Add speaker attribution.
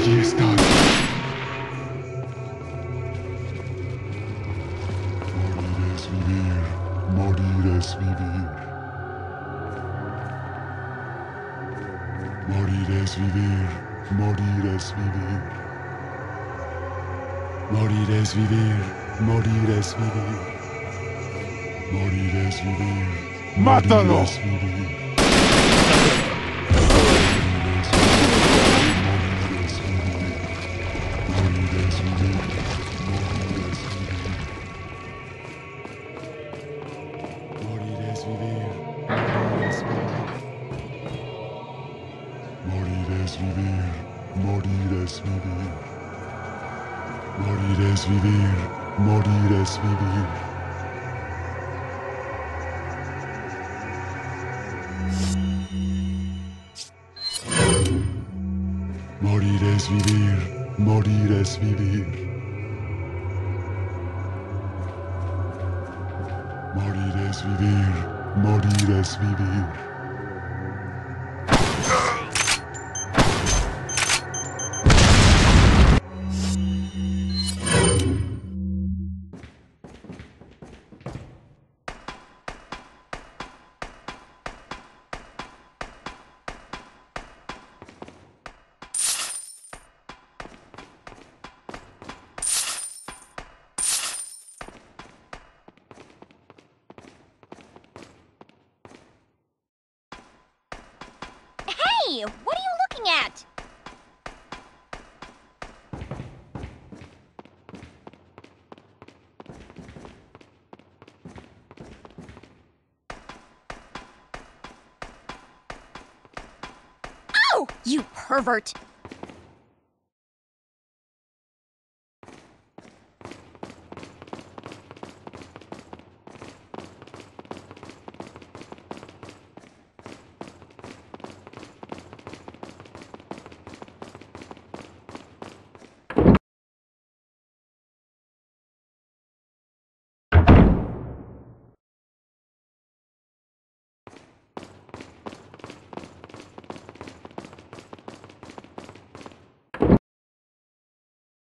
Speaker 1: Allí están. Morir es vivir. Morir es vivir. Morir es vivir. Morir es vivir. Morir es vivir. Morir es vivir. Morir es vivir. ¡Mátalo! Morir es vivir. Morir es vivir. Morir es vivir. Morir es vivir. Morir es vivir. Morir es vivir. Morir es vivir. Morir es vivir. Morir es vivir.
Speaker 2: Hey, what are you looking at? Oh, you pervert!